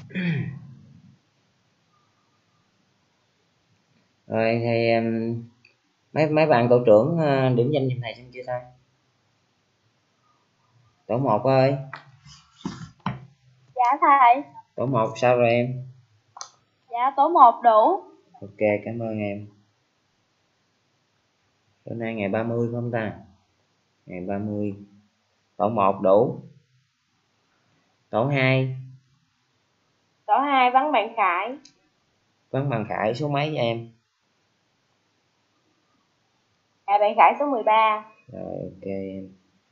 Rồi thì mấy bạn tổ trưởng điểm danh giùm thầy xem chưa ta? Tổ 1 ơi. Dạ thầy. Tổ 1 sao rồi em? Dạ tổ 1 đủ. Ok, cảm ơn em. Bữa nay ngày 30 phải không ta? Ngày 30. Tổ 1 đủ. Tổ 2. Tổ 2 vắng bạn Khải. Vắng bằng Khải số mấy cho em? Dạ bạn Khải số 13. Rồi ok em.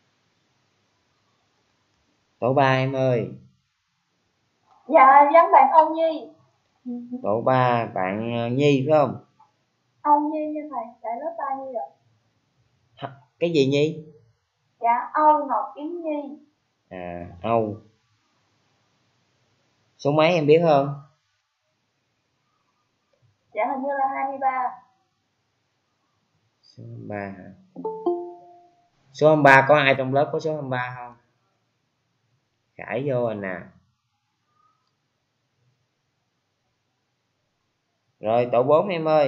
Tổ 3 em ơi. Dạ vắng bạn Âu Nhi. Tổ 3 bạn Nhi phải không? Âu Nhi nha thầy, tại lớp 3 Nhi rồi. Cái gì Nhi? Dạ Âu Ngọc Yến Nhi. À, Âu. Số mấy em biết không? Dạ hình như là 23. Số 23 hả? Số 23 có ai trong lớp có số 23 không? Khải vô rồi nè. Rồi tổ 4 em ơi.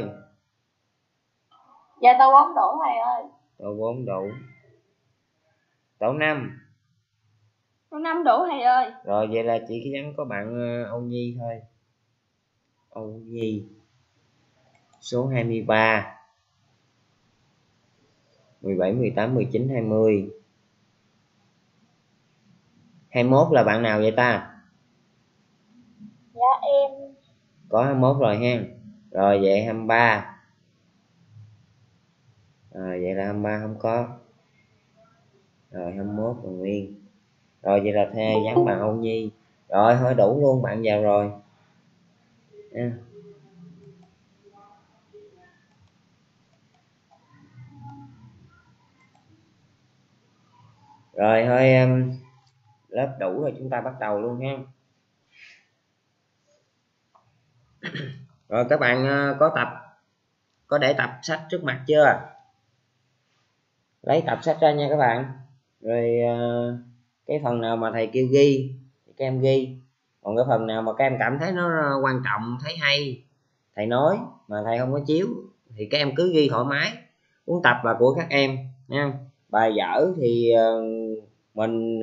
Dạ tổ 4 đủ thầy ơi. Tổ 4 đủ. Tổ 5. Tổ 5 đủ thầy ơi. Rồi vậy là chỉ nhắn có bạn Âu Nhi thôi. Âu Nhi. Số 23. 17, 18, 19, 20. 21 là bạn nào vậy ta? Dạ em. Có 21 rồi ha. Rồi vậy 23. Vậy là 23 không có. Rồi 21 còn nguyên. Rồi vậy là thê gắn bạn Âu Nhi. Rồi thôi đủ luôn, bạn vào rồi. Rồi thôi lớp đủ rồi chúng ta bắt đầu luôn ha. Rồi các bạn có để tập sách trước mặt chưa? Lấy tập sách ra nha các bạn. Rồi cái phần nào mà thầy kêu ghi thì các em ghi, còn cái phần nào mà các em cảm thấy nó quan trọng, thấy hay thầy nói mà thầy không có chiếu thì các em cứ ghi thoải mái. Cuốn tập là của các em nha. Bài dở thì mình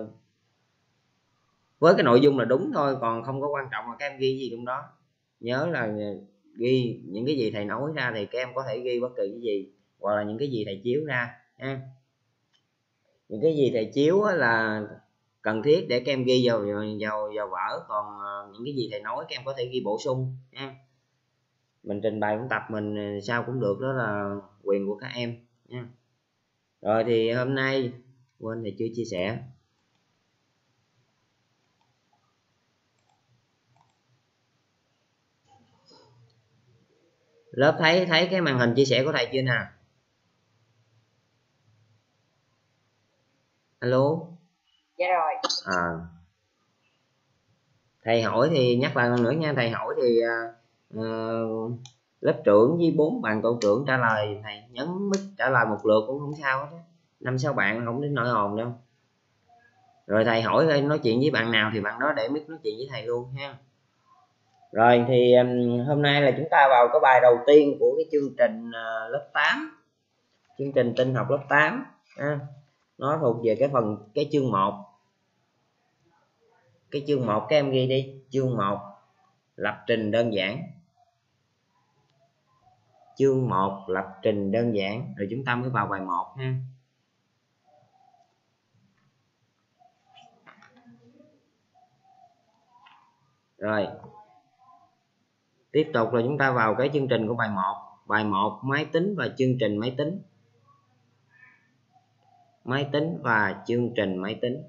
với cái nội dung là đúng thôi, còn không có quan trọng là các em ghi gì trong đó. Nhớ là ghi những cái gì thầy nói ra thì các em có thể ghi bất kỳ cái gì, hoặc là những cái gì thầy chiếu ra ha. Những cái gì thầy chiếu là cần thiết để các em ghi vào vở, còn những cái gì thầy nói các em có thể ghi bổ sung ha. Mình trình bày cuốn tập mình sao cũng được, đó là quyền của các em nha. Rồi thì hôm nay quên thầy chưa chia sẻ, lớp thấy cái màn hình chia sẻ của thầy chưa nè? Alo. Dạ rồi. Thầy hỏi thì nhắc lại lần nữa nha. Thầy hỏi thì lớp trưởng với 4 bạn tổ trưởng trả lời, thầy nhấn mic trả lời một lượt cũng không sao hết, 5-6 bạn không đến nỗi hồn đâu. Rồi thầy hỏi nói chuyện với bạn nào thì bạn đó để mic nói chuyện với thầy luôn ha. Rồi thì hôm nay là chúng ta vào cái bài đầu tiên của cái chương trình lớp 8, chương trình tin học lớp 8 ha. Nó thuộc về cái chương 1. Cái chương 1 các em ghi đi, chương 1 lập trình đơn giản. Chương 1 lập trình đơn giản, rồi chúng ta mới vào bài 1 ha. Rồi tiếp tục là chúng ta vào cái chương trình của bài 1. Bài 1 máy tính và chương trình máy tính. Máy tính và chương trình máy tính.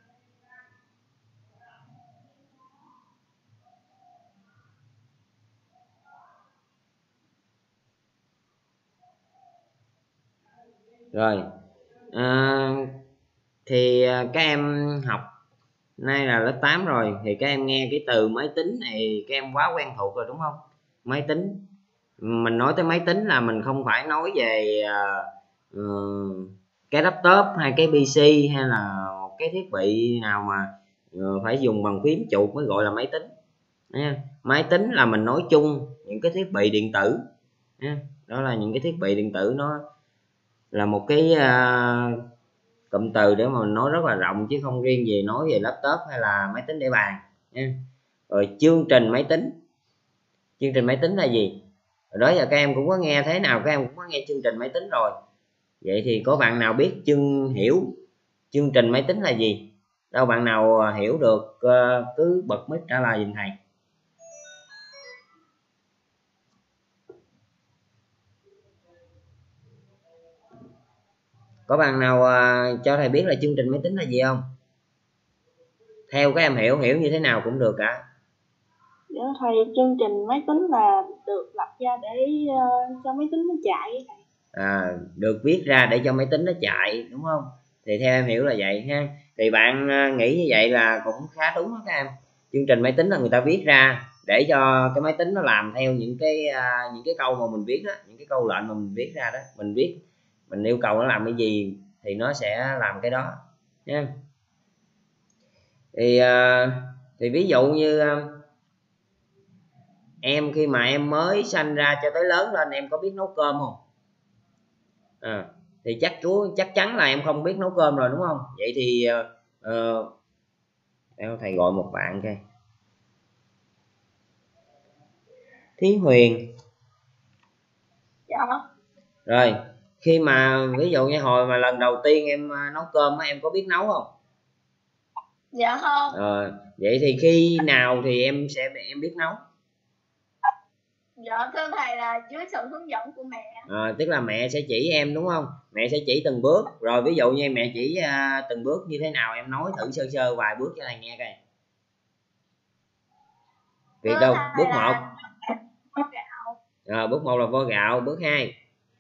Rồi thì các em học nay là lớp 8 rồi thì các em nghe cái từ máy tính này các em quá quen thuộc rồi đúng không? Máy tính, mình nói tới máy tính là mình không phải nói về cái laptop hay cái PC hay là một cái thiết bị nào mà phải dùng bằng phím chuột mới gọi là máy tính. nha. Máy tính là mình nói chung những cái thiết bị điện tử nha. Đó là những cái thiết bị điện tử, nó là một cái cụm từ để mà mình nói rất là rộng, chứ không riêng gì nói về laptop hay là máy tính để bàn nha. Rồi chương trình máy tính. Chương trình máy tính là gì? Rồi đó giờ các em cũng có nghe, thế nào các em cũng có nghe chương trình máy tính rồi. Vậy thì có bạn nào biết hiểu chương trình máy tính là gì? Đâu bạn nào hiểu được cứ bật mic trả lời giùm thầy. Có bạn nào cho thầy biết là chương trình máy tính là gì không? Theo các em hiểu như thế nào cũng được cả. Dạ thầy, chương trình máy tính là được lập ra để cho máy tính nó chạy. Được viết ra để cho máy tính nó chạy, đúng không? Thì theo em hiểu là vậy ha. Thì bạn nghĩ như vậy là cũng khá đúng đó các em. Chương trình máy tính là người ta viết ra để cho cái máy tính nó làm theo những cái câu mà mình viết đó, những cái câu lệnh mà mình viết ra đó. Mình yêu cầu nó làm cái gì thì nó sẽ làm cái đó nha. Thì ví dụ như em khi mà em mới sanh ra cho tới lớn lên, em có biết nấu cơm không? Thì chắc chắn là em không biết nấu cơm rồi, đúng không? Vậy thì thầy gọi một bạn coi. Thí Huyền. Dạ. Rồi khi mà ví dụ như hồi mà lần đầu tiên em nấu cơm em có biết nấu không? Dạ không. Vậy thì khi nào thì em biết nấu? Dạ thưa thầy, là dưới sự hướng dẫn của mẹ. Tức là mẹ sẽ chỉ em, đúng không? Mẹ sẽ chỉ từng bước. Rồi ví dụ như mẹ chỉ từng bước như thế nào, em nói thử sơ sơ vài bước cho thầy nghe coi. Việc đâu? Bước 1. Vo gạo. Bước 1 là vo gạo. Bước 2.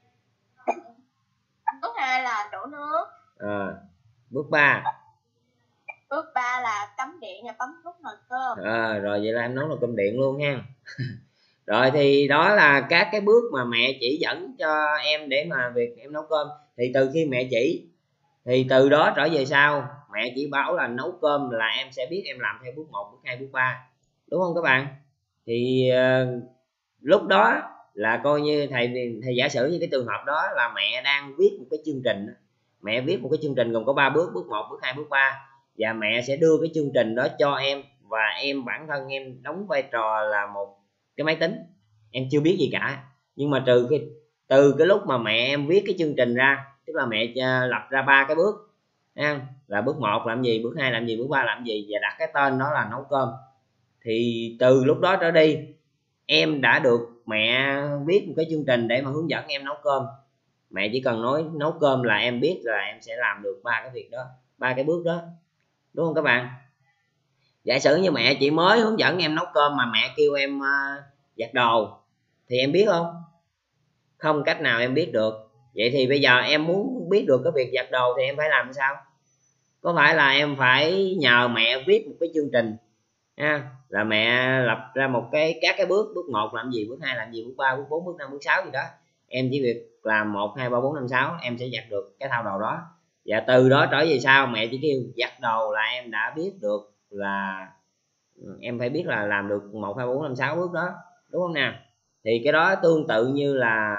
Bước 2 là đổ nước. Bước 3. Bước 3 là cắm điện và bấm nút nồi cơm. Rồi vậy là em nấu nồi cơm điện luôn ha. Rồi thì đó là các cái bước mà mẹ chỉ dẫn cho em để mà việc em nấu cơm. Thì từ khi mẹ chỉ thì từ đó trở về sau mẹ chỉ bảo là nấu cơm là em sẽ biết em làm theo bước 1, bước 2, bước 3, đúng không các bạn? Thì lúc đó là coi như thầy giả sử như cái trường hợp đó là mẹ đang viết một cái chương trình. Mẹ viết một cái chương trình gồm có 3 bước: bước 1, bước 2, bước 3, và mẹ sẽ đưa cái chương trình đó cho em, và em bản thân em đóng vai trò là một cái máy tính. Em chưa biết gì cả, nhưng mà từ cái lúc mà mẹ em viết cái chương trình ra, tức là mẹ lập ra 3 cái bước ha, là bước 1 làm gì, bước 2 làm gì, bước 3 làm gì, và đặt cái tên đó là nấu cơm. Thì từ lúc đó trở đi em đã được mẹ viết một cái chương trình để mà hướng dẫn em nấu cơm. Mẹ chỉ cần nói nấu cơm là em biết là em sẽ làm được 3 cái việc đó, 3 cái bước đó, đúng không các bạn? Giả sử như mẹ chỉ mới hướng dẫn em nấu cơm mà mẹ kêu em giặt đồ thì em biết không? Không cách nào em biết được. Vậy thì bây giờ em muốn biết được cái việc giặt đồ thì em phải làm sao? Có phải là em phải nhờ mẹ viết một cái chương trình ha, là mẹ lập ra một các cái bước: bước 1 làm gì, bước 2 làm gì, bước 3, bước 4, bước 5, bước 6 gì đó. Em chỉ việc làm 1, 2, 3, 4, 5, 6 em sẽ giặt được cái thao đồ đó. Và từ đó trở về sau mẹ chỉ kêu giặt đồ là em đã biết được là em phải biết là làm được 1, 2, 4, 5, 6 bước đó, đúng không nào? Thì cái đó tương tự như là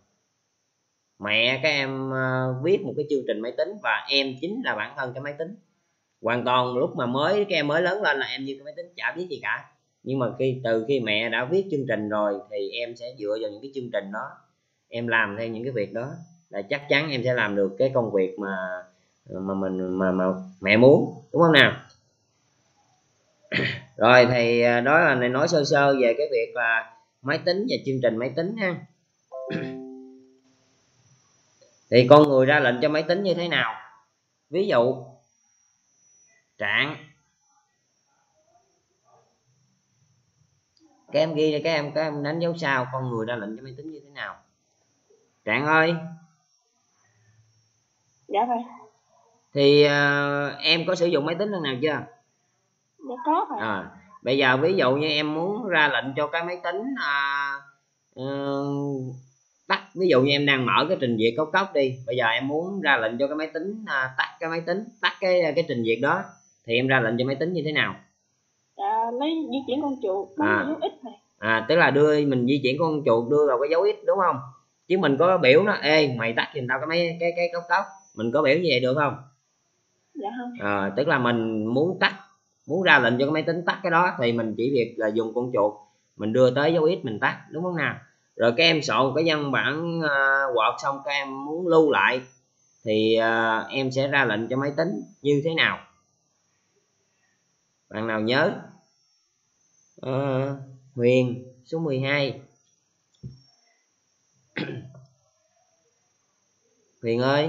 mẹ các em viết một cái chương trình máy tính, và em chính là bản thân cái máy tính. Hoàn toàn lúc mà các em mới lớn lên là em như cái máy tính chả biết gì cả. Nhưng mà từ khi mẹ đã viết chương trình rồi thì em sẽ dựa vào những cái chương trình đó, em làm theo những cái việc đó là chắc chắn em sẽ làm được cái công việc mà mẹ muốn, đúng không nào? Rồi thì đó là này nói sơ sơ về cái việc là máy tính và chương trình máy tính ha. Thì con người ra lệnh cho máy tính như thế nào? Ví dụ Trạng, các em ghi cho các em đánh dấu sao con người ra lệnh cho máy tính như thế nào. Trạng ơi. Dạ thầy. Thì em có sử dụng máy tính lần nào chưa? Dạ có thầy. Bây giờ ví dụ như em muốn ra lệnh cho cái máy tính tắt, ví dụ như em đang mở cái trình duyệt cốc cốc đi, bây giờ em muốn ra lệnh cho cái máy tính tắt cái máy tính, tắt cái trình duyệt đó, thì em ra lệnh cho máy tính như thế nào? Dạ lấy di chuyển con chuột bấm vào dấu X này. Tức là mình di chuyển con chuột đưa vào cái dấu X đúng không, chứ mình có biểu nó ê mày tắt giùm tao cái cốc tóc, mình có biểu như vậy được không? Dạ không. Tức là mình muốn ra lệnh cho cái máy tính tắt cái đó thì mình chỉ việc là dùng con chuột mình đưa tới dấu X mình tắt, đúng không nào? Rồi các em soạn cái văn bản Word xong các em muốn lưu lại thì em sẽ ra lệnh cho máy tính như thế nào? Bạn nào nhớ? Huyền số 12. Huyền ơi,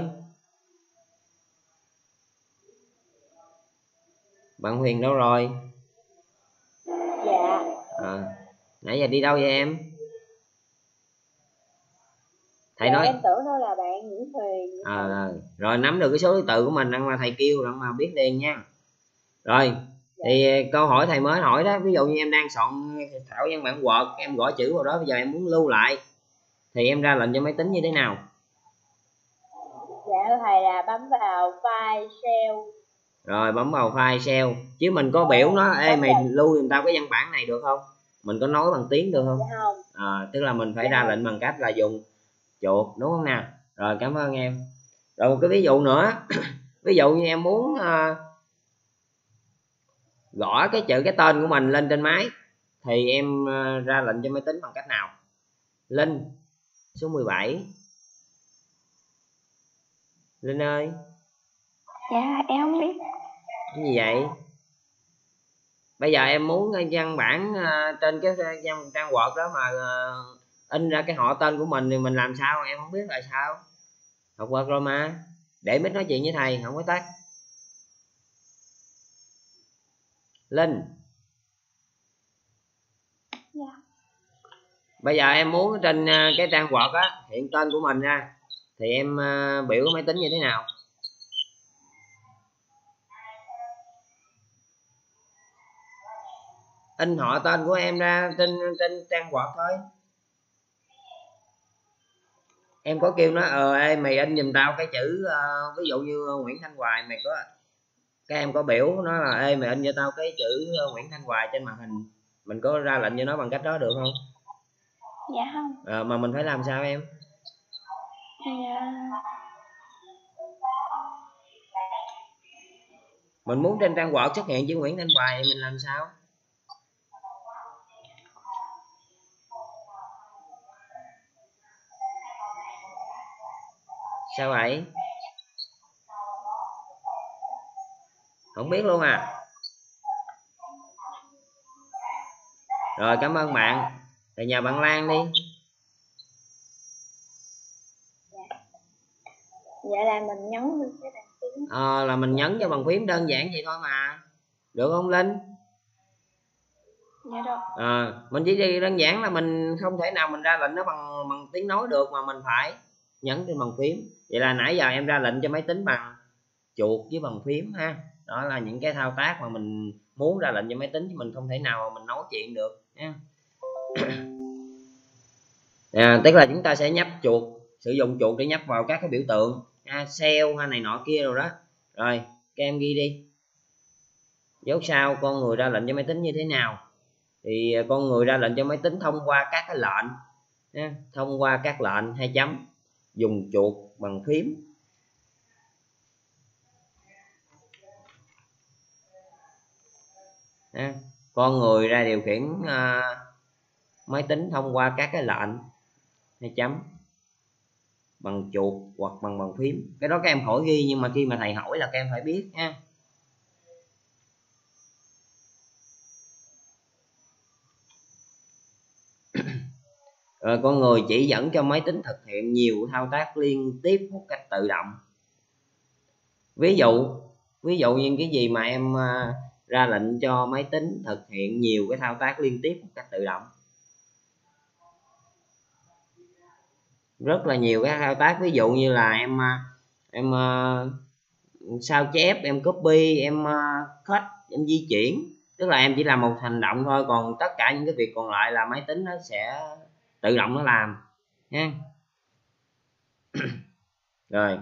bạn Huyền đâu rồi? Dạ. Nãy giờ đi đâu vậy em? Thầy dạ, nói em tưởng đâu là bạn Nguyễn Huyền. Rồi nắm được cái số thứ tự của mình đang là thầy kêu rằng mà biết liền nha. Rồi thì câu hỏi thầy mới hỏi đó, ví dụ như em đang soạn thảo văn bản Word, em gõ chữ vào đó, bây giờ em muốn lưu lại thì em ra lệnh cho máy tính như thế nào? Dạ thầy là bấm vào file save. Rồi bấm vào file save, chứ mình có biểu nó ê mày lưu giùm tao cái văn bản này được không? Mình có nói bằng tiếng được không? Dạ không. Tức là mình phải Dạ ra không. lệnh bằng cách là dùng chuột, đúng không nào? Rồi cảm ơn em. Rồi một cái ví dụ nữa ví dụ như em muốn gõ cái tên của mình lên trên máy thì em ra lệnh cho máy tính bằng cách nào? Linh số 17. Linh ơi. Dạ em không biết. Cái gì vậy? Bây giờ em muốn văn bản trên cái trang Word đó mà in ra cái họ tên của mình thì mình làm sao? Em không biết là sao. Học Word rồi mà. Để Mít nói chuyện với thầy, không có tắt. Linh. Dạ. Bây giờ em muốn trên cái trang Word á hiện tên của mình ra thì em biểu máy tính như thế nào? In họ tên của em ra trên trang Word thôi. Em có kêu nó ê mày in giùm tao cái chữ ví dụ như Nguyễn Thanh Hoài, mày có các em có biểu nó là ê mày in cho tao cái chữ Nguyễn Thanh Hoài trên màn hình, mình có ra lệnh cho nó bằng cách đó được không? Dạ không. Mà mình phải làm sao em? Mình muốn trên trang Word xuất hiện chữ Nguyễn Thanh Hoài mình làm sao? Sao vậy? Không biết luôn à? Rồi cảm ơn bạn. Thì nhờ bạn Lan đi. Dạ là mình nhấn cái bàn phím. Là mình nhấn cho bàn phím đơn giản vậy thôi mà. Được không Linh? Dạ được. Mình chỉ đơn giản là mình không thể nào mình ra lệnh nó bằng tiếng nói được mà mình phải nhấn trên bàn phím. Vậy là nãy giờ em ra lệnh cho máy tính bằng chuột với bàn phím ha. Đó là những cái thao tác mà mình muốn ra lệnh cho máy tính chứ mình không thể nào mà mình nói chuyện được nha. Tức là chúng ta sẽ nhấp chuột, sử dụng chuột để nhấp vào các cái biểu tượng cell hay này nọ kia rồi đó. Rồi các em ghi đi. Dấu sau con người ra lệnh cho máy tính như thế nào? Thì con người ra lệnh cho máy tính thông qua các cái lệnh, thông qua các lệnh 2 chấm, dùng chuột bằng phím. Con người ra điều khiển máy tính thông qua các cái lệnh 2 chấm bằng chuột hoặc bằng bàn phím. Cái đó các em khỏi ghi nhưng mà khi mà thầy hỏi là các em phải biết nha. Rồi con người chỉ dẫn cho máy tính thực hiện nhiều thao tác liên tiếp một cách tự động. Ví dụ như cái gì mà em ra lệnh cho máy tính thực hiện nhiều cái thao tác liên tiếp một cách tự động? Rất là nhiều cái thao tác, ví dụ như là em sao chép, em copy, em cut, em di chuyển, tức là em chỉ làm một hành động thôi, còn tất cả những cái việc còn lại là máy tính nó sẽ tự động nó làm nha. Rồi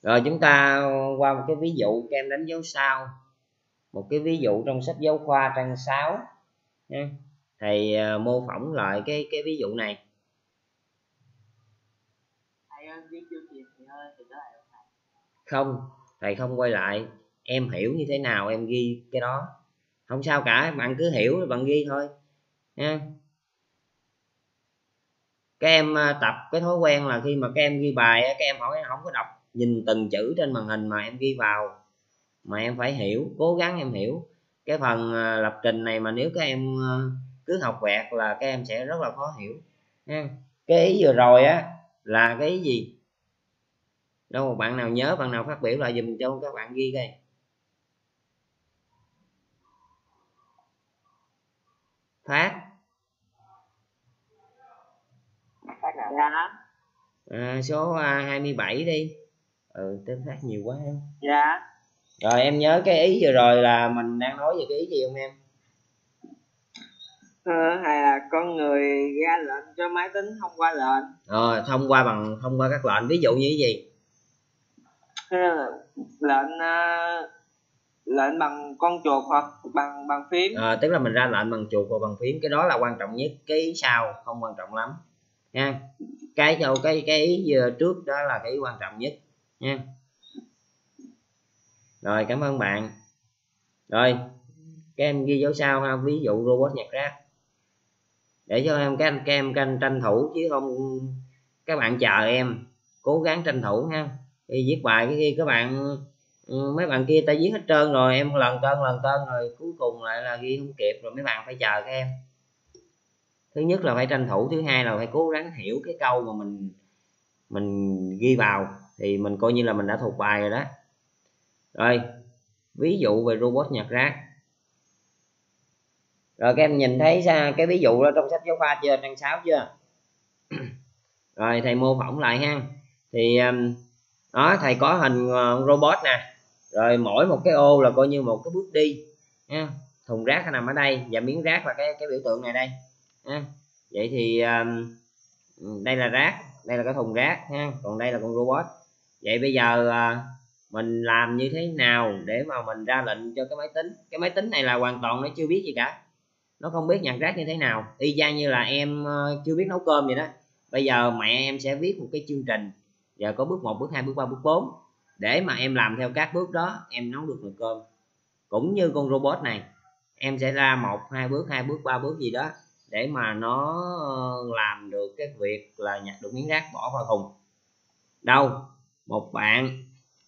Rồi chúng ta qua một cái ví dụ, các em đánh dấu sao một cái ví dụ trong sách giáo khoa trang 6 nha. Thầy mô phỏng lại cái ví dụ này. Không, thầy không quay lại, em hiểu như thế nào em ghi cái đó, không sao cả, bạn cứ hiểu bạn ghi thôi nha. Các em tập cái thói quen là khi mà các em ghi bài các em không có đọc nhìn từng chữ trên màn hình mà em ghi vào, mà em phải hiểu, cố gắng em hiểu cái phần lập trình này, mà nếu các em cứ học vẹt là các em sẽ rất là khó hiểu nha. Cái ý vừa rồi á là cái ý gì? Đâu một bạn nào nhớ, bạn nào phát biểu lại dùm cho các bạn ghi coi. Phát số 27 đi. Tên Phát nhiều quá. Dạ. Rồi em nhớ cái ý vừa rồi là mình đang nói về cái ý gì không em? Hay là con người ra lệnh cho máy tính thông qua lệnh. Thông qua các lệnh, ví dụ như cái gì? Lệnh bằng con chuột hoặc bằng phím. Tức là mình ra lệnh bằng chuột hoặc bằng phím, cái đó là quan trọng nhất, cái ý sau không quan trọng lắm nha. Cái ý vừa trước đó là cái ý quan trọng nhất nha. Rồi cảm ơn bạn. Rồi các em ghi dấu sao ha, ví dụ robot nhặt rác, để cho các em tranh thủ, chứ không các bạn chờ em, cố gắng tranh thủ ha. Khi viết bài cái khi các bạn mấy bạn kia ta viết hết trơn rồi, em lần tên rồi cuối cùng lại là ghi không kịp, rồi mấy bạn phải chờ các em. Thứ nhất là phải tranh thủ, thứ hai là phải cố gắng hiểu cái câu mà mình ghi vào, thì mình coi như là mình đã thuộc bài rồi đó. Rồi ví dụ về robot nhặt rác. Rồi các em nhìn thấy cái ví dụ đó trong sách giáo khoa chưa, trang 6 chưa? Rồi thầy mô phỏng lại ha. Thì đó, thầy có hình robot nè, rồi mỗi một cái ô là coi như một cái bước đi nha. Thùng rác nằm ở đây và miếng rác là cái biểu tượng này đây nha. Vậy thì đây là rác, đây là cái thùng rác ha, còn đây là con robot. Vậy bây giờ mình làm như thế nào để mà mình ra lệnh cho cái máy tính này là hoàn toàn nó chưa biết gì cả, nó không biết nhặt rác như thế nào, y chang như là em chưa biết nấu cơm vậy đó. Bây giờ mẹ em sẽ viết một cái chương trình, giờ có bước 1, bước 2, bước 3, bước 4, để mà em làm theo các bước đó em nấu được nồi cơm. Cũng như con robot này, em sẽ ra 1, 2 bước, 2 bước, 3 bước gì đó để mà nó làm được cái việc là nhặt được miếng rác bỏ vào thùng. Đâu một bạn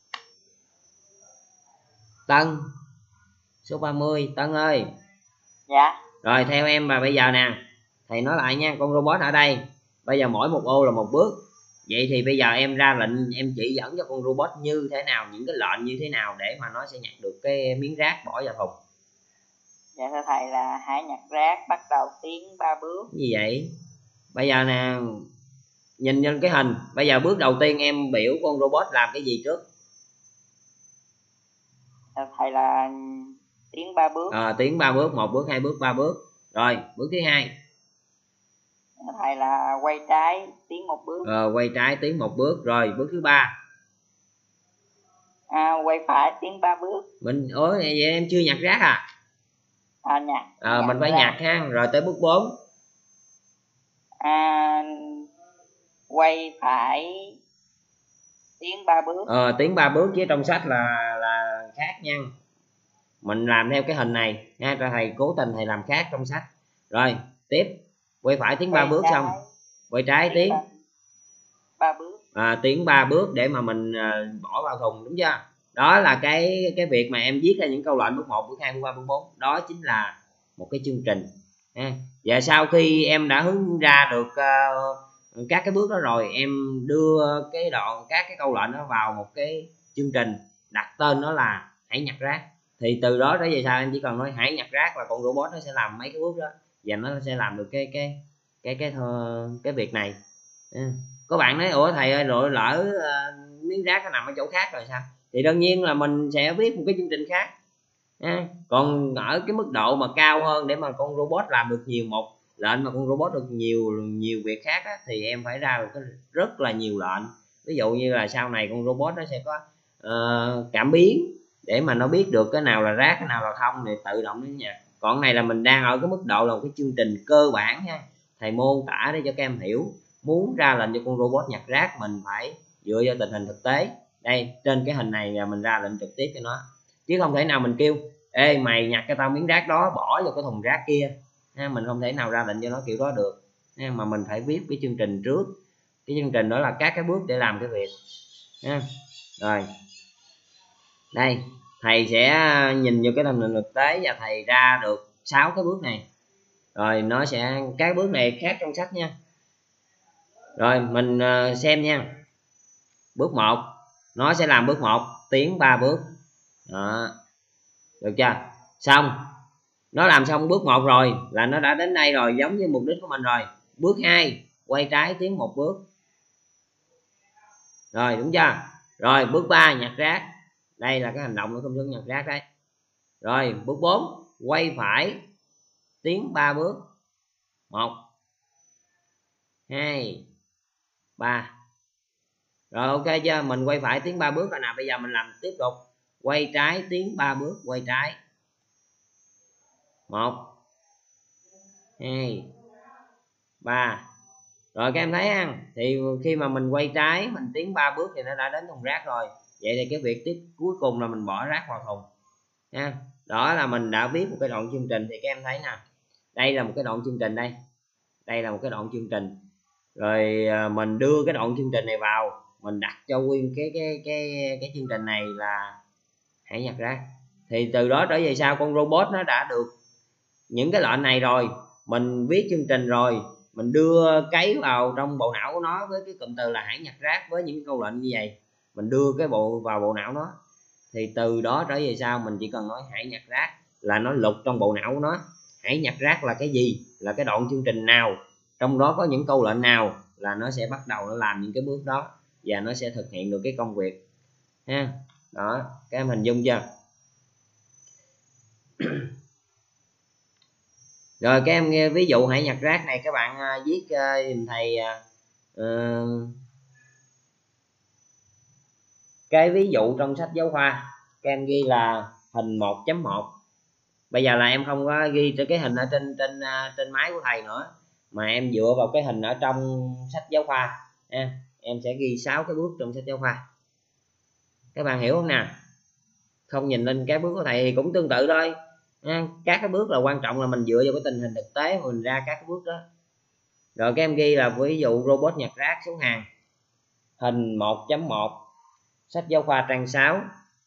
Tân số 30, Tân ơi. Dạ. Rồi theo em mà bây giờ nè, thầy nói lại nha, con robot ở đây bây giờ mỗi một ô là một bước. Vậy thì bây giờ em ra lệnh, em chỉ dẫn cho con robot như thế nào, những cái lệnh như thế nào để mà nó sẽ nhặt được cái miếng rác bỏ vào thùng. Dạ thưa thầy là hãy nhặt rác, bắt đầu tiến 3 bước. Như vậy bây giờ nè, nhìn lên cái hình, bây giờ bước đầu tiên em biểu con robot làm cái gì trước? Dạ thầy là tiến 3 bước. Tiến 3 bước, 1 bước, 2 bước, 3 bước. Rồi bước thứ hai. Dạ thầy là quay trái tiến 1 bước. Quay trái tiến 1 bước. Rồi bước thứ ba. Quay phải tiến 3 bước. Vậy em chưa nhặt rác à? Nhặt. Mình phải nhặt ha. Rồi tới bước 4. Quay phải tiến 3 bước. Tiến 3 bước chứ trong sách là khác nha. Mình làm theo cái hình này nha, cho thầy cố tình thầy làm khác trong sách. Rồi tiếp, quay phải tiến 3 bước xong, quay trái tiến 3 bước. Tiến 3 bước để mà mình bỏ vào thùng, đúng chưa? Đó là cái việc mà em viết ra những câu lệnh bước 1, bước 2, bước 3, bước 4, đó chính là một cái chương trình ha. Và sau khi em đã hướng ra được các cái bước đó rồi, em đưa các cái câu lệnh đó vào một cái chương trình, đặt tên nó là hãy nhặt rác. Thì từ đó tới về sau em chỉ cần nói hãy nhặt rác là con robot nó sẽ làm mấy cái bước đó, và nó sẽ làm được cái việc này. Có bạn nói ủa thầy ơi, rồi lỡ miếng rác nó nằm ở chỗ khác rồi sao? Thì đương nhiên là mình sẽ viết một cái chương trình khác. Còn ở cái mức độ mà cao hơn để mà con robot làm được nhiều một lệnh, mà con robot được nhiều việc khác á, thì em phải ra được rất là nhiều lệnh, ví dụ như là sau này con robot nó sẽ có cảm biến để mà nó biết được cái nào là rác cái nào là không để tự động nó nhặt. Còn này là mình đang ở cái mức độ là một cái chương trình cơ bản nha, thầy mô tả để cho các em hiểu. Muốn ra lệnh cho con robot nhặt rác mình phải dựa vào tình hình thực tế. Đây trên cái hình này là mình ra lệnh trực tiếp cho nó, chứ không thể nào mình kêu ê mày nhặt cho tao miếng rác đó bỏ vào cái thùng rác kia. Mình không thể nào ra lệnh cho nó kiểu đó được, mà mình phải viết cái chương trình trước. Cái chương trình đó là các cái bước để làm cái việc. Rồi đây thầy sẽ nhìn vô cái tình hình thực tế và thầy ra được 6 cái bước này. Rồi nó sẽ các bước này khác trong sách nha. Rồi mình xem nha. Bước 1 nó sẽ làm bước 1 tiến 3 bước đó. Được chưa? Xong nó làm xong bước 1 rồi là nó đã đến đây rồi, giống như mục đích của mình rồi. Bước 2 quay trái tiến 1 bước. Rồi đúng chưa? Rồi bước 3 nhặt rác. Đây là cái hành động nó công thức nhặt rác đấy. Rồi bước 4 quay phải tiến 3 bước. 1 2 3. Rồi ok chưa? Mình quay phải tiến 3 bước rồi nào. Bây giờ mình làm tiếp tục. Quay trái tiến 3 bước. Quay trái 1 2 3. Rồi các em thấy ha, thì khi mà mình quay trái mình tiến 3 bước thì nó đã đến thùng rác rồi. Vậy thì cái việc tiếp cuối cùng là mình bỏ rác vào thùng nha. Đó là mình đã viết một cái đoạn chương trình. Thì các em thấy nè, đây là một cái đoạn chương trình. Đây là một cái đoạn chương trình. Rồi mình đưa cái đoạn chương trình này vào, mình đặt cho nguyên cái chương trình này là hãy nhặt rác. Thì từ đó trở về sau con robot nó đã được những cái lệnh này rồi, mình viết chương trình rồi, mình đưa cấy vào trong bộ não của nó với cái cụm từ là hãy nhặt rác với những câu lệnh như vậy, mình đưa cái bộ vào bộ não nó. Thì từ đó trở về sau mình chỉ cần nói hãy nhặt rác là nó lục trong bộ não của nó. Hãy nhặt rác là cái gì, là cái đoạn chương trình nào, trong đó có những câu lệnh nào, là nó sẽ bắt đầu nó làm những cái bước đó và nó sẽ thực hiện được cái công việc ha. Đó các em hình dung chưa? Rồi các em nghe ví dụ hãy nhặt rác này, các bạn viết giùm thầy cái ví dụ trong sách giáo khoa. Các em ghi là hình 1.1. Bây giờ là em không có ghi cái hình ở trên máy của thầy nữa, mà em dựa vào cái hình ở trong sách giáo khoa nha. Em sẽ ghi 6 cái bước trong sách giáo khoa. Các bạn hiểu không nè? Không nhìn lên cái bước của thầy thì cũng tương tự thôi. Các cái bước là quan trọng là mình dựa vào cái tình hình thực tế mà mình ra các cái bước đó. Rồi các em ghi là ví dụ robot nhặt rác xuống hàng, hình 1.1, sách giáo khoa trang 6.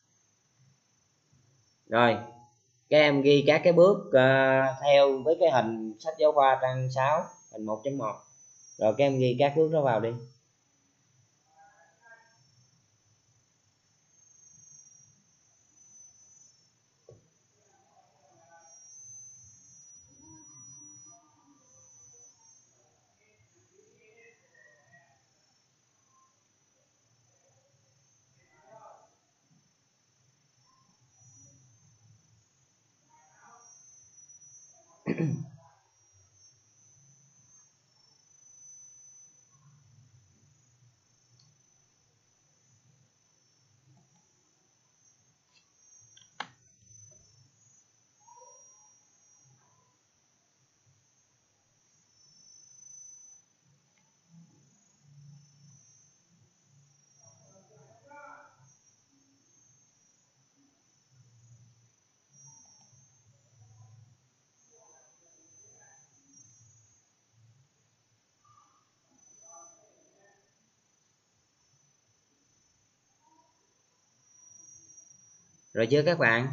Rồi các em ghi các cái bước theo với cái hình sách giáo khoa trang 6 hình 1.1. Rồi các em ghi các bước đó vào đi. Rồi chưa các bạn?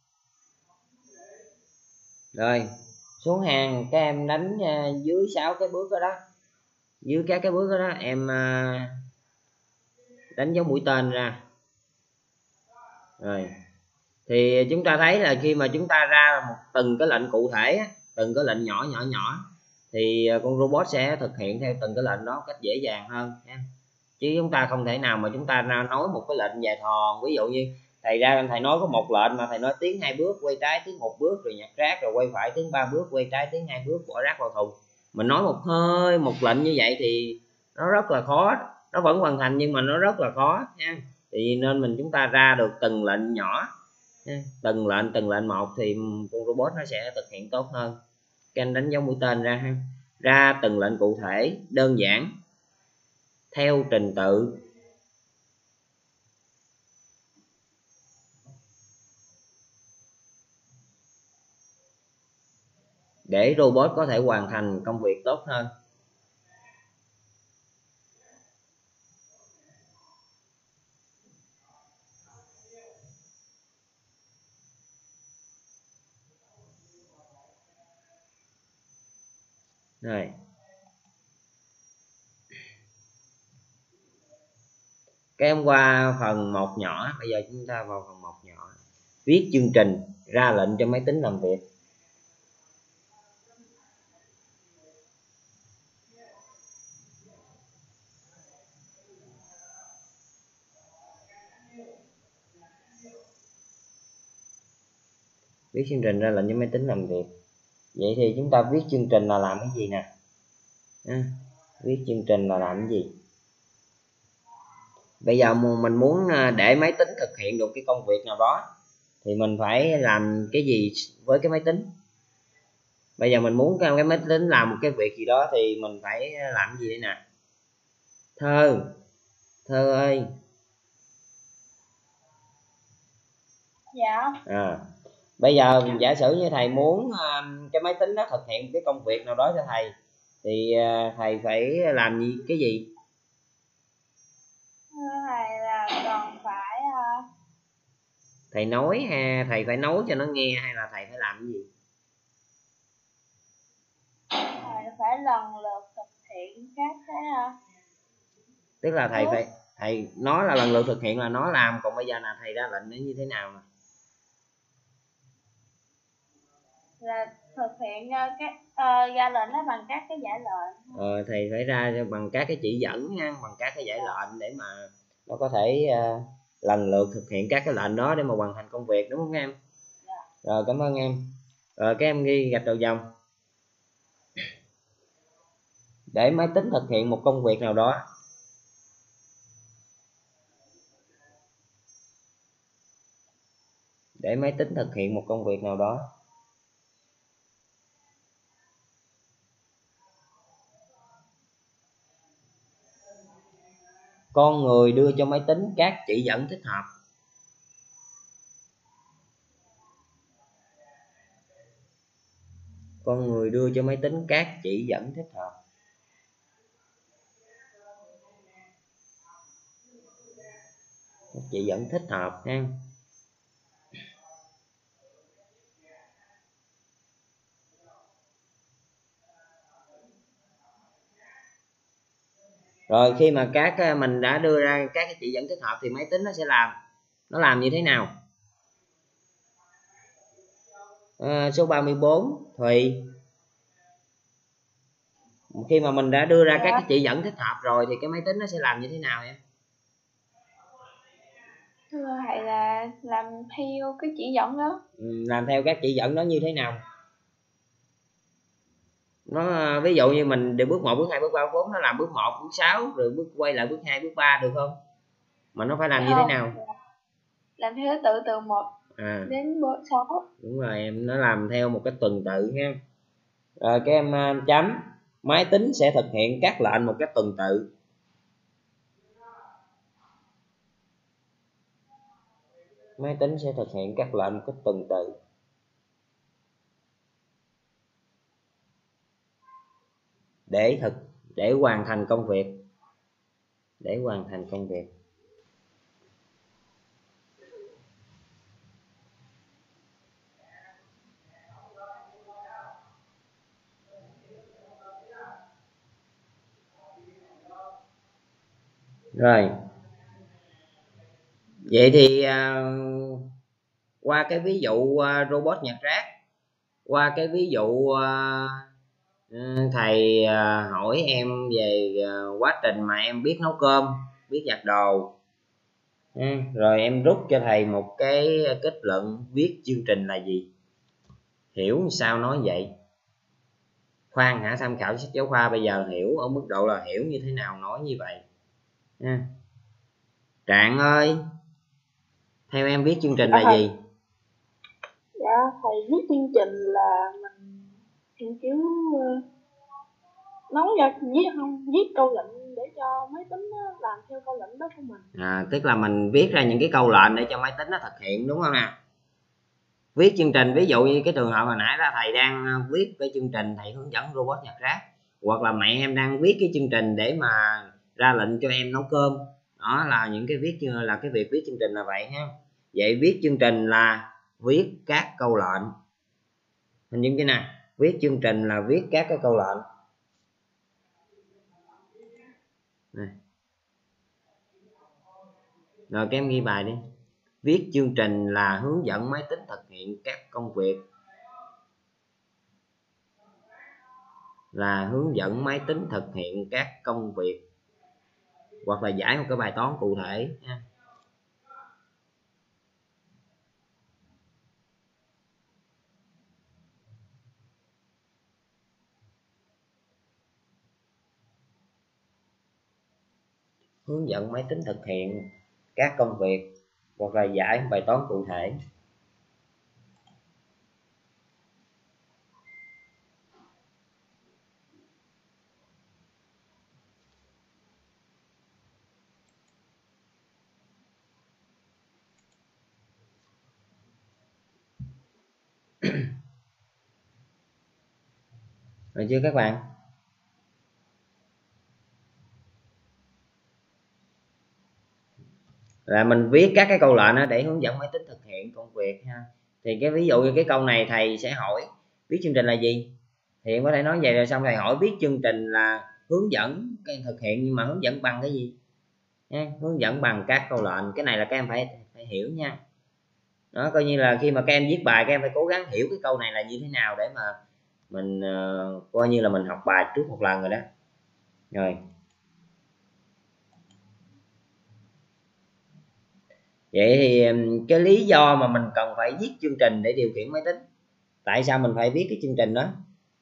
Rồi xuống hàng các em đánh dưới 6 cái bước đó, dưới các cái bước đó em đánh dấu mũi tên ra. Rồi thì chúng ta thấy là khi mà chúng ta ra từng cái lệnh cụ thể, từng cái lệnh nhỏ thì con robot sẽ thực hiện theo từng cái lệnh đó cách dễ dàng hơn nha. Chứ chúng ta không thể nào mà chúng ta ra nói một cái lệnh dài thòn. Ví dụ như thầy nói có một lệnh mà thầy nói tiến 2 bước, quay trái tiến 1 bước, rồi nhặt rác, rồi quay phải tiến 3 bước, quay trái tiến 2 bước, bỏ rác vào thùng. Mình nói một lệnh như vậy thì nó rất là khó, nó vẫn hoàn thành nhưng mà nó rất là khó nha. Thì nên chúng ta ra được từng lệnh nhỏ, từng lệnh một thì con robot nó sẽ thực hiện tốt hơn. Các anh đánh dấu mũi tên ra ha, ra từng lệnh cụ thể đơn giản theo trình tự. Để robot có thể hoàn thành công việc tốt hơn. Rồi. Các em qua phần 1 nhỏ, bây giờ chúng ta vào phần 1 nhỏ. Viết chương trình, ra lệnh cho máy tính làm việc. Viết chương trình ra lệnh cho máy tính làm việc. Vậy thì chúng ta viết chương trình là làm cái gì nè? Viết chương trình là làm cái gì? Bây giờ mình muốn để máy tính thực hiện được cái công việc nào đó thì mình phải làm cái gì với cái máy tính? Bây giờ mình muốn cái máy tính làm một cái việc gì đó thì mình phải làm cái gì đây nè? Thơ ơi. Dạ. Bây giờ giả sử như thầy muốn cái máy tính nó thực hiện cái công việc nào đó cho thầy thì thầy phải làm gì, cái gì? Thầy là còn phải Thầy nói ha, thầy phải nói cho nó nghe hay là thầy phải làm cái gì? thầy phải lần lượt thực hiện các cái Tức là thầy nói là lần lượt thực hiện là nó làm, còn bây giờ là thầy ra lệnh nó như thế nào nè? là thực hiện ra lệnh nó bằng các cái giải lệnh. Thầy phải ra bằng các cái chỉ dẫn nha, bằng các cái giải lệnh để mà nó có thể lần lượt thực hiện các cái lệnh đó để mà hoàn thành công việc, đúng không em? Dạ. Rồi, cảm ơn em. Rồi các em ghi gạch đầu dòng. Để máy tính thực hiện một công việc nào đó. Để máy tính thực hiện một công việc nào đó. Con người đưa cho máy tính các chỉ dẫn thích hợp. Con người đưa cho máy tính các chỉ dẫn thích hợp. Các chỉ dẫn thích hợp ha. Rồi khi mà mình đã đưa ra các cái chỉ dẫn thích hợp thì máy tính nó sẽ làm. Nó làm như thế nào? Số 34 Thùy. Khi mà mình đã đưa ra các cái chỉ dẫn thích hợp rồi thì cái máy tính nó sẽ làm như thế nào em? Thưa thầy là làm theo cái chỉ dẫn đó. Làm theo các chỉ dẫn đó như thế nào? Nó ví dụ như mình để bước 1, bước 2, bước 3, bước 4 nó làm bước 1, bước 6 rồi quay lại bước 2, bước 3 được không? Mà nó phải làm như thế nào? Làm theo thứ tự từ 1 đến 6. Đúng rồi em, nó làm theo một cái tuần tự nha. Rồi các em chấm. Máy tính sẽ thực hiện các lệnh một cách tuần tự. Máy tính sẽ thực hiện các lệnh một cách tuần tự. Để hoàn thành công việc. Để hoàn thành công việc. Rồi. Vậy thì qua cái ví dụ robot nhặt rác, qua cái ví dụ thầy hỏi em về quá trình mà em biết nấu cơm, biết giặt đồ, rồi em rút cho thầy một cái kết luận viết chương trình là gì, hiểu sao nói vậy. Khoan hả, tham khảo sách giáo khoa bây giờ hiểu ở mức độ là hiểu như thế nào nói như vậy. nha. Trạng ơi, theo em viết chương trình là gì? Dạ thầy, viết chương trình là mình kiểu nói ra viết câu lệnh để cho máy tính nó làm theo câu lệnh đó của mình. Tức là mình viết ra những cái câu lệnh để cho máy tính nó thực hiện, đúng không nè? Viết chương trình, ví dụ như cái trường hợp hồi nãy là thầy đang viết cái chương trình thầy hướng dẫn robot nhặt rác, hoặc là mẹ em đang viết cái chương trình để mà ra lệnh cho em nấu cơm. Đó là những cái cái việc viết chương trình là vậy ha. Vậy viết chương trình là viết các câu lệnh. Hình dung chưa nè? Viết chương trình là viết các cái câu lệnh. Này. Rồi các em ghi bài đi. Viết chương trình là hướng dẫn máy tính thực hiện các công việc. Là hướng dẫn máy tính thực hiện các công việc, hoặc là giải một cái bài toán cụ thể nha. Hướng dẫn máy tính thực hiện các công việc, hoặc là giải một bài toán cụ thể. Được chưa các bạn? Là mình viết các cái câu lệnh để hướng dẫn máy tính thực hiện công việc ha. Thì cái ví dụ như cái câu này thầy sẽ hỏi viết chương trình là gì, thì em có thể nói vậy, rồi xong thầy hỏi viết chương trình là hướng dẫn cái thực hiện, nhưng mà hướng dẫn bằng cái gì nha? Hướng dẫn bằng các câu lệnh. Cái này là các em phải hiểu nha. Đó, coi như là khi mà các em viết bài, các em phải cố gắng hiểu cái câu này là như thế nào để mà mình coi như là mình học bài trước một lần rồi đó. Rồi vậy thì cái lý do mà mình cần phải viết chương trình để điều khiển máy tính, tại sao mình phải viết cái chương trình đó?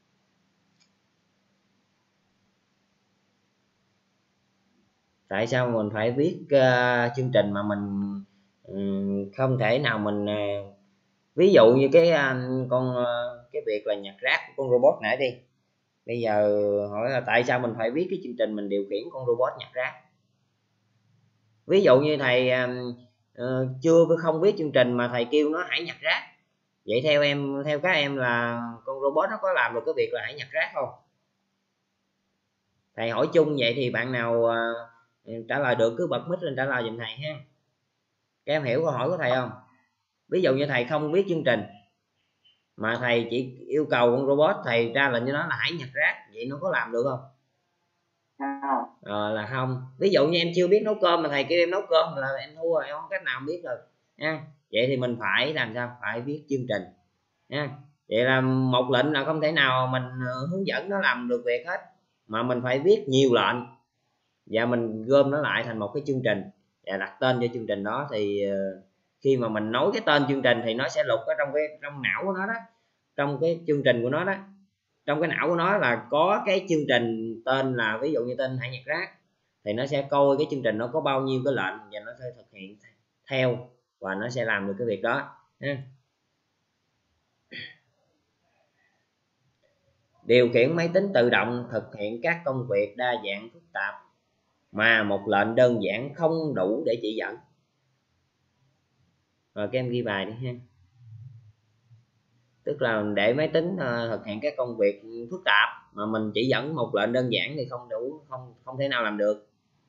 Tại sao mình phải viết chương trình mà mình không thể nào mình ví dụ như cái cái việc là nhặt rác của con robot nãy đi, bây giờ hỏi là tại sao mình phải viết cái chương trình mình điều khiển con robot nhặt rác? Ví dụ như thầy chưa không biết chương trình mà thầy kêu nó hãy nhặt rác, vậy theo các em là con robot nó có làm được cái việc là hãy nhặt rác không? Thầy hỏi chung vậy thì bạn nào trả lời được cứ bật mic lên trả lời giùm thầy ha. Các em hiểu câu hỏi của thầy không? Ví dụ như thầy không biết chương trình mà thầy chỉ yêu cầu con robot thầy ra lệnh cho nó là hãy nhặt rác, vậy nó có làm được không? Là không. Ví dụ như em chưa biết nấu cơm mà thầy kêu em nấu cơm là em thua rồi, em không cách nào biết được nha. Vậy thì mình phải làm sao? Phải viết chương trình nha. Vậy là một lệnh là không thể nào mình hướng dẫn nó làm được việc hết, mà mình phải viết nhiều lệnh và mình gom nó lại thành một cái chương trình và đặt tên cho chương trình đó. Thì khi mà mình nói cái tên chương trình thì nó sẽ lục ở trong não của nó đó, trong cái chương trình của nó đó, trong cái não của nó là có cái chương trình tên là ví dụ như tên hãy nhặt rác, thì nó sẽ coi cái chương trình nó có bao nhiêu cái lệnh và nó sẽ thực hiện theo và nó sẽ làm được cái việc đó ha. Điều khiển máy tính tự động thực hiện các công việc đa dạng phức tạp mà một lệnh đơn giản không đủ để chỉ dẫn. Rồi các em ghi bài đi ha. Tức là để máy tính thực hiện các công việc phức tạp mà mình chỉ dẫn một lệnh đơn giản thì không đủ, không thể nào làm được.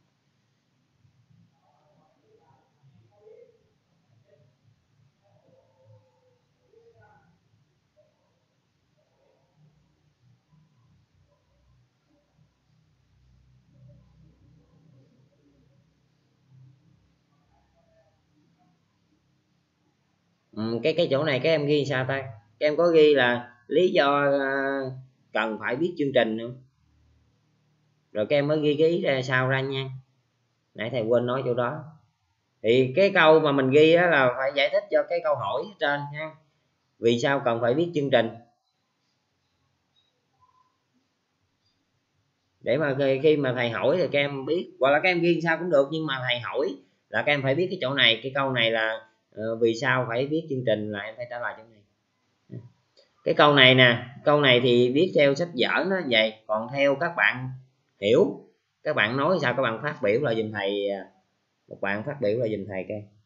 Cái chỗ này các em ghi sao ta? Các em có ghi là lý do cần phải biết chương trình không? Rồi các em mới ghi cái ý ra sao ra nha. Nãy thầy quên nói chỗ đó. Thì cái câu mà mình ghi đó là phải giải thích cho cái câu hỏi ở trên nha. Vì sao cần phải biết chương trình? để mà khi mà thầy hỏi thì các em biết, hoặc là các em ghi sao cũng được, nhưng mà thầy hỏi là các em phải biết cái chỗ này, cái câu này là vì sao phải viết chương trình, là em phải trả lời chỗ này. Cái câu này nè, câu này thì viết theo sách vở nó vậy, còn theo các bạn hiểu, các bạn nói sao, các bạn phát biểu lại giùm thầy, một bạn phát biểu lại giùm thầy coi.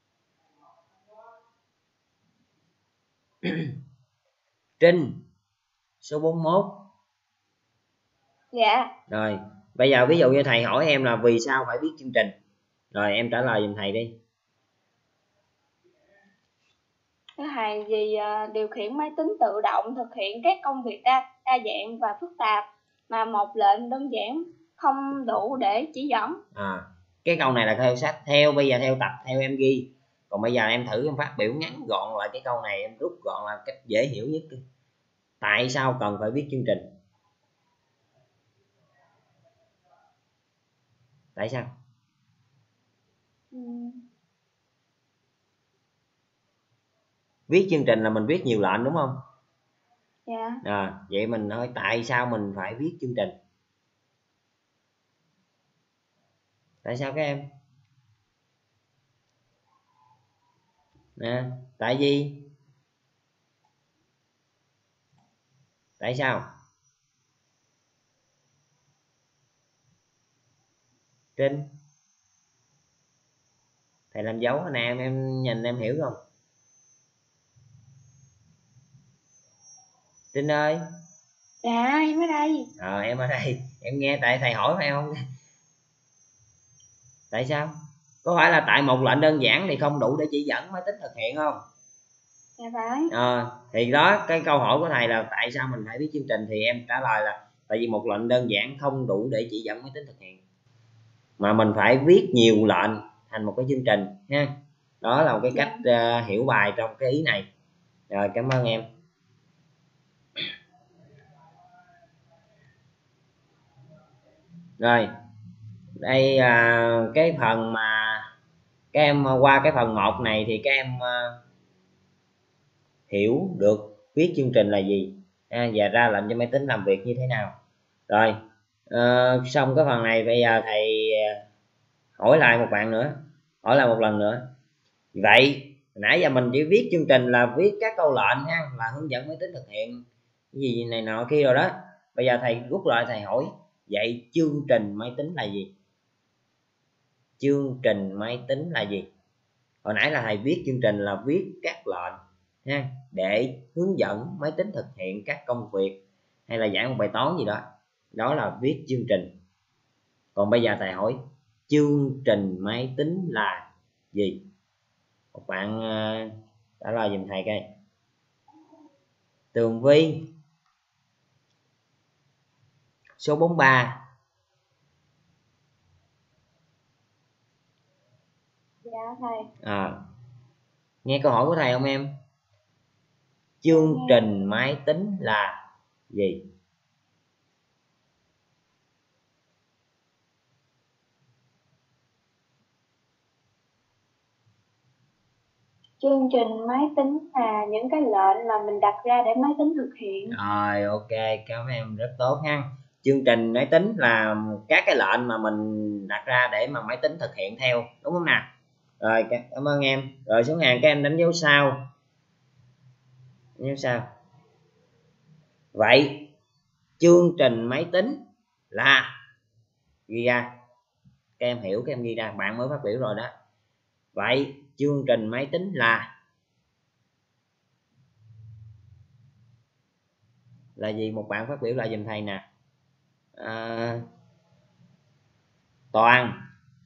Trinh số 41. Dạ. Rồi bây giờ ví dụ như thầy hỏi em là vì sao phải viết chương trình, rồi em trả lời giùm thầy đi. Thưa thầy, vì điều khiển máy tính tự động thực hiện các công việc đa dạng và phức tạp mà một lệnh đơn giản không đủ để chỉ dẫn. Cái câu này là theo sách, bây giờ theo tập theo em ghi, còn bây giờ em thử em phát biểu ngắn gọn lại cái câu này, em rút gọn là cách dễ hiểu nhất. Tại sao cần phải viết chương trình? Tại sao? Viết chương trình là mình viết nhiều lệnh đúng không? Dạ. Vậy mình nói tại sao mình phải viết chương trình? Tại sao các em? Nè, tại vì tại sao? Trinh, thầy làm dấu nè, em nhìn em hiểu không? Trinh ơi. Dạ em ở đây. Em ở đây, em nghe tại thầy hỏi phải không? Tại sao? Có phải là tại một lệnh đơn giản thì không đủ để chỉ dẫn máy tính thực hiện không? Dạ phải. Thì đó, cái câu hỏi của thầy là tại sao mình phải viết chương trình, thì em trả lời là tại vì một lệnh đơn giản không đủ để chỉ dẫn máy tính thực hiện, mà mình phải viết nhiều lệnh thành một cái chương trình ha. Đó là một cái cách hiểu bài trong cái ý này. Rồi, cảm ơn em. Rồi đây cái phần mà các em qua cái phần 1 này thì các em hiểu được viết chương trình là gì và ra lệnh cho máy tính làm việc như thế nào. Rồi xong cái phần này, bây giờ thầy hỏi lại một bạn nữa, hỏi lại một lần nữa. Vậy nãy giờ mình chỉ viết chương trình là viết các câu lệnh ha, là hướng dẫn máy tính thực hiện cái gì này nọ kia rồi đó. Bây giờ thầy rút lại, thầy hỏi vậy chương trình máy tính là gì? Chương trình máy tính là gì? Hồi nãy là thầy viết chương trình là viết các lệnh ha, để hướng dẫn máy tính thực hiện các công việc hay là giải một bài toán gì đó, đó là viết chương trình. Còn bây giờ thầy hỏi chương trình máy tính là gì? Một bạn trả lời giùm thầy coi. Tường Vi số 43. Dạ thầy. Nghe câu hỏi của thầy không em? Chương trình máy tính là gì? Chương trình máy tính là những cái lệnh mà mình đặt ra để máy tính thực hiện. Rồi, ok, cảm ơn em, rất tốt ha. Chương trình máy tính là các cái lệnh mà mình đặt ra để mà máy tính thực hiện theo, đúng không nào? Rồi, cảm ơn em. Rồi xuống hàng các em đánh dấu sao. Đánh dấu sao. Vậy chương trình máy tính là, ghi ra, các em hiểu, các em ghi ra, bạn mới phát biểu rồi đó. Vậy chương trình máy tính là gì? Một bạn phát biểu lại giùm thầy nè. Toàn.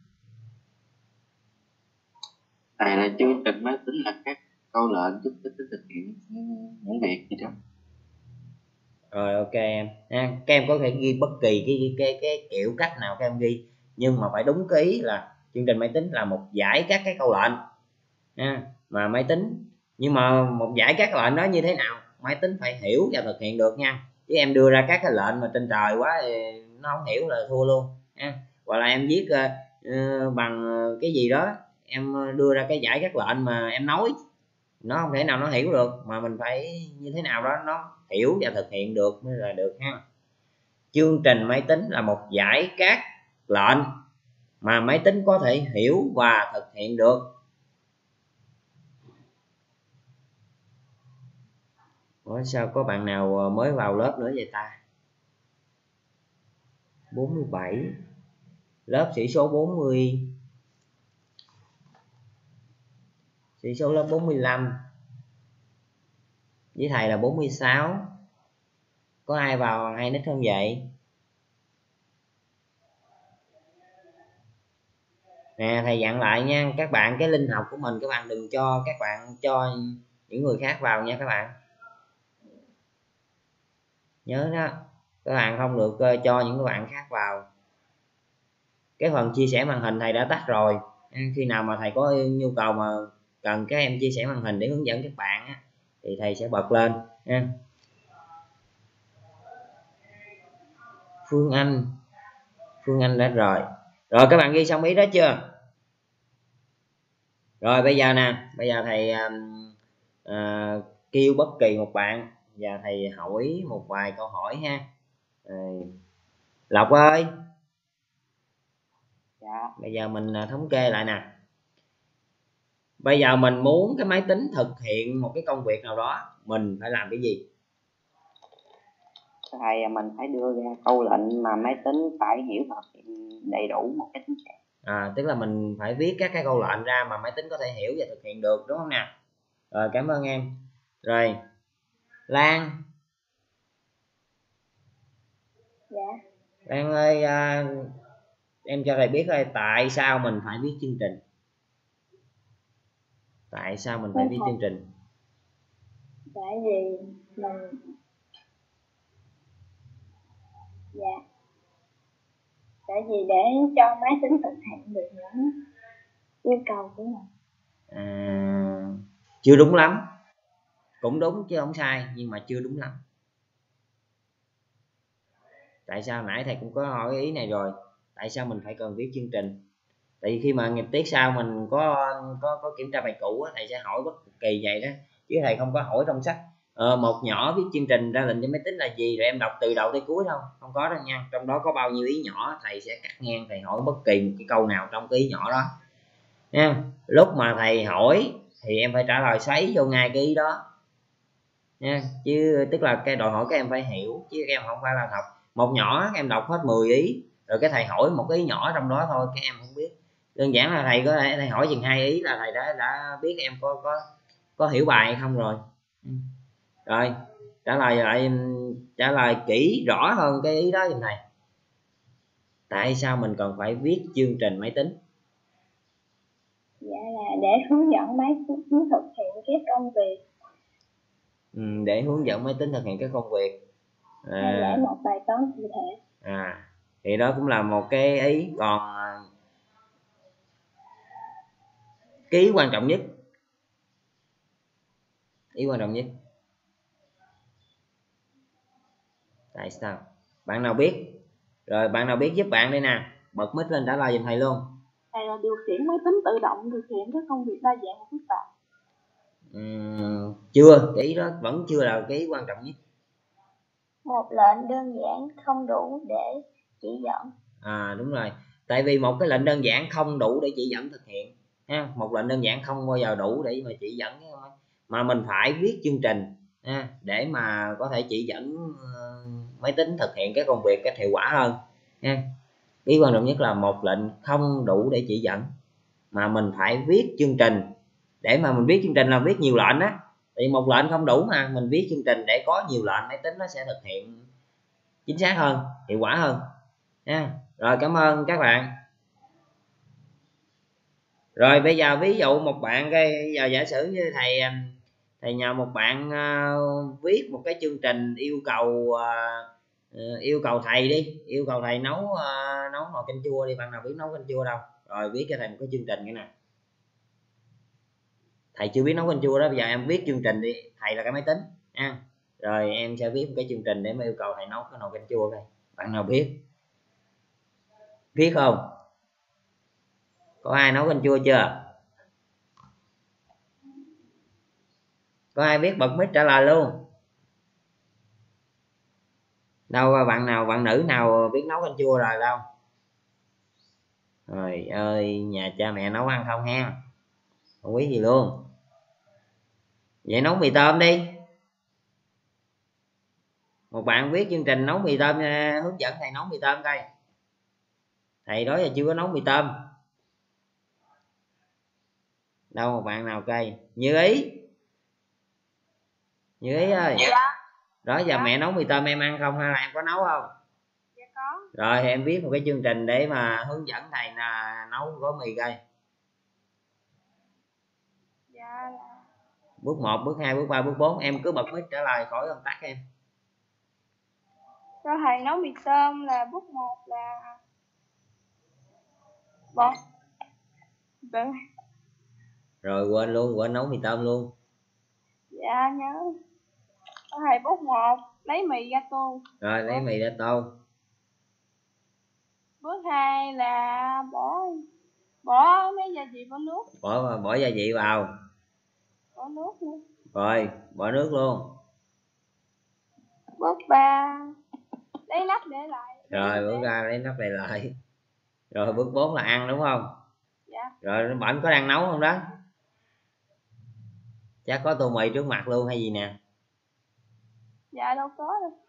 Thầy là chương trình máy tính là các câu lệnh giúp máy tính thực hiện những việc gì đó. Rồi, ok em ha. Các em có thể ghi bất kỳ cái kiểu cách nào các em ghi, nhưng mà phải đúng cái ý là chương trình máy tính là một dãy các cái câu lệnh ha, mà máy tính, nhưng mà một dãy các lệnh đó như thế nào máy tính phải hiểu và thực hiện được nha. Chứ em đưa ra các cái lệnh mà trên trời quá thì nó không hiểu là thua luôn ha. Hoặc là em viết bằng cái gì đó, em đưa ra cái dãy các lệnh mà em nói, nó không thể nào nó hiểu được, mà mình phải như thế nào đó nó hiểu và thực hiện được mới là được ha. Chương trình máy tính là một dãy các lệnh mà máy tính có thể hiểu và thực hiện được. Ủa, sao có bạn nào mới vào lớp nữa vậy ta? 47, lớp sĩ số 40, sĩ số lớp 45, với thầy là 46. Có ai vào hay nick không vậy? Nè, thầy dặn lại nha các bạn, cái link học của mình các bạn đừng cho những người khác vào nha các bạn. Nhớ đó, các bạn không được cho những bạn khác vào. Cái phần chia sẻ màn hình thầy đã tắt rồi. Khi nào mà thầy có nhu cầu mà cần các em chia sẻ màn hình để hướng dẫn các bạn á, thì thầy sẽ bật lên nha. Phương Anh đã rồi các bạn ghi xong ý đó chưa? Rồi bây giờ nè, bây giờ thầy kêu bất kỳ một bạn và thầy hỏi một vài câu hỏi ha. Lộc ơi. Dạ. Bây giờ mình thống kê lại nè. Bây giờ mình muốn cái máy tính thực hiện một cái công việc nào đó, mình phải làm cái gì? Thầy, mình phải đưa ra câu lệnh mà máy tính phải hiểu và thực hiện đầy đủ một cái chính xác. Tức là mình phải viết các cái câu lệnh ra mà máy tính có thể hiểu và thực hiện được, đúng không nè? Rồi, cảm ơn em. Rồi, Lan. Dạ. Lan ơi, em cho thầy biết ơi, tại sao mình phải viết chương trình? Tại sao mình phải viết chương trình? Tại vì mình tại vì để cho máy tính thực hiện được những yêu cầu của mình. Chưa đúng lắm. Cũng đúng chứ không sai, nhưng mà chưa đúng lắm. Tại sao? Nãy thầy cũng có hỏi ý này rồi. Tại sao mình phải cần viết chương trình? Tại vì khi mà tiết sau mình có kiểm tra bài cũ, thầy sẽ hỏi bất kỳ vậy đó, chứ thầy không có hỏi trong sách một nhỏ viết chương trình ra lệnh cho máy tính là gì rồi em đọc từ đầu tới cuối đâu, không có đâu nha. Trong đó có bao nhiêu ý nhỏ thầy sẽ cắt ngang, thầy hỏi bất kỳ một cái câu nào trong cái ý nhỏ đó nha. Lúc mà thầy hỏi thì em phải trả lời xoáy vô ngay cái ý đó nha, chứ tức là cái đòi hỏi các em phải hiểu, chứ các em không phải là học một nhỏ em đọc hết 10 ý rồi cái thầy hỏi một ý nhỏ trong đó thôi các em không biết. Đơn giản là thầy có thể thầy hỏi chừng 2 ý là thầy đã biết em có hiểu bài hay không rồi. Rồi trả lời kỹ rõ hơn cái ý đó giùm thầy. Tại sao mình cần phải viết chương trình máy tính? Dạ là để hướng dẫn máy tính thực hiện các công việc. Để hướng dẫn máy tính thực hiện các công việc. Hay giải một bài toán cụ thể. Thì đó cũng là một cái ý. Còn cái ý quan trọng nhất, tại sao? Bạn nào biết? Rồi bạn nào biết giúp bạn đây nè, bật mic lên trả lời giùm thầy luôn. Thầy là điều khiển máy tính tự động thực hiện các công việc đa dạng và phức tạp. Chưa, cái ý đó vẫn chưa là cái ý quan trọng nhất. Một lệnh đơn giản không đủ để chỉ dẫn. Đúng rồi, tại vì một cái lệnh đơn giản không đủ để chỉ dẫn thực hiện ha. Một lệnh đơn giản không bao giờ đủ để mà chỉ dẫn, mà mình phải viết chương trình ha, để mà có thể chỉ dẫn máy tính thực hiện các công việc cách hiệu quả hơn ha. Ý quan trọng nhất là một lệnh không đủ để chỉ dẫn, mà mình phải viết chương trình. Để mà mình viết chương trình là viết nhiều lệnh á, thì một lệnh không đủ mà mình viết chương trình để có nhiều lệnh máy tính nó sẽ thực hiện chính xác hơn, hiệu quả hơn nha. Rồi, cảm ơn các bạn. Rồi bây giờ ví dụ một bạn, bây giờ giả sử như thầy nhờ một bạn viết một cái chương trình yêu cầu thầy đi, yêu cầu thầy nấu nồi canh chua đi. Bạn nào biết nấu canh chua đâu? Rồi viết cho thầy một cái chương trình cái nè. Thầy chưa biết nấu canh chua đó, bây giờ em viết chương trình đi, thầy là cái máy tính nha. Rồi em sẽ viết một cái chương trình để mà yêu cầu thầy nấu cái nồi canh chua đây. Bạn nào biết không? Có ai nấu canh chua chưa? Có ai biết bật mic trả lời luôn. Đâu bạn nữ nào biết nấu canh chua rồi đâu? Trời ơi, nhà cha mẹ nấu ăn không ha, không biết gì luôn. Vậy nấu mì tôm đi. Một bạn viết chương trình nấu mì tôm, hướng dẫn thầy nấu mì tôm coi. Thầy đó giờ chưa có nấu mì tôm. Đâu một bạn nào cây? Như Ý. Như Ý ơi. Đó giờ mẹ nấu mì tôm em ăn không hay là em có nấu không? Dạ có. Rồi thì em viết một cái chương trình để mà hướng dẫn thầy là nấu gói mì coi. Dạ. Bước 1, bước 2, bước 3, bước 4 em cứ bật mic trả lời khỏi công tắc em. Cho thầy nấu mì tôm là bước 1 là bỏ. Rồi quên nấu mì tôm luôn. Dạ nhớ. Cho thầy bước 1 lấy mì ra tô. Rồi lấy mì ra tô. Bước 2 là bỏ mấy gia vị vào nước. Bỏ gia vị vào. Bỏ nước nữa. Rồi bỏ nước luôn. Bước 3 lấy nắp để lại. Rồi bước ra lấy nắp này lại. Rồi bước 4 là ăn đúng không? Dạ. Rồi bển có đang nấu không đó? Chắc có tô mì trước mặt luôn hay gì nè? Dạ đâu có đâu.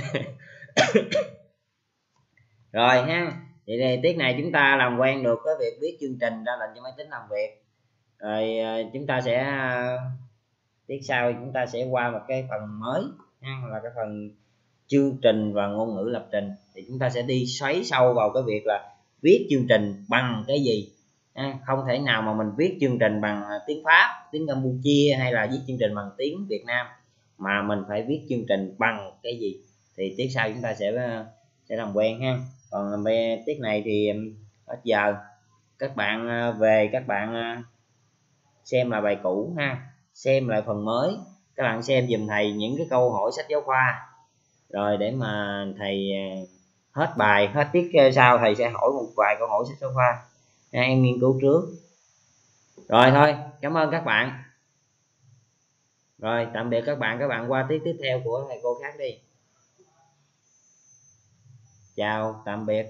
Rồi ha, vậy thì tiết này chúng ta làm quen được cái việc viết chương trình ra lệnh cho máy tính làm việc. Rồi chúng ta sẽ tiết sau chúng ta sẽ qua một cái phần mới ha, là cái phần chương trình và ngôn ngữ lập trình. Thì chúng ta sẽ đi xoáy sâu vào cái việc là viết chương trình bằng cái gì. Không thể nào mà mình viết chương trình bằng tiếng Pháp, tiếng Campuchia hay là viết chương trình bằng tiếng Việt Nam, mà mình phải viết chương trình bằng cái gì. Thì tiết sau chúng ta sẽ làm quen ha. Còn về tiết này thì hết giờ các bạn về các bạn xem lại bài cũ ha, xem lại phần mới, các bạn xem giùm thầy những cái câu hỏi sách giáo khoa, rồi để mà thầy hết bài hết tiết sau thầy sẽ hỏi một vài câu hỏi sách giáo khoa. Em nghiên cứu trước. Rồi thôi, cảm ơn các bạn. Rồi tạm biệt các bạn qua tiết tiếp theo của thầy cô khác đi. Chào tạm biệt.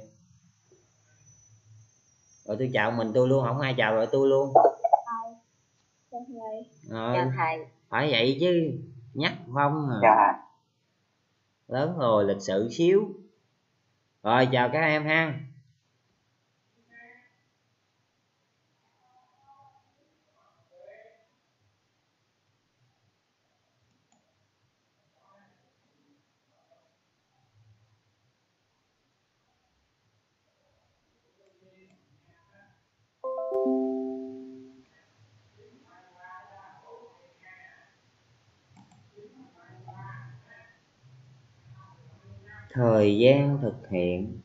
Rồi tôi chào mình tôi luôn, không ai chào rồi tôi luôn. Chào thầy. Chào thầy. Phải vậy chứ, nhắc Phong à. Dạ. Lớn rồi lịch sự xíu. Rồi chào các em ha. Thời gian thực hiện.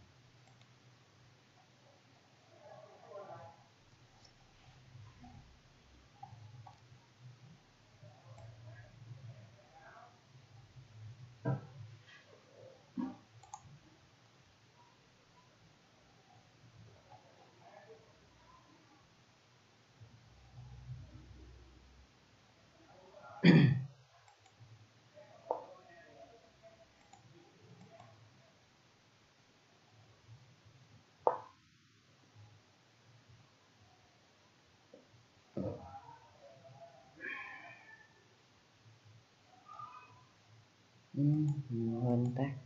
Nguyên tắc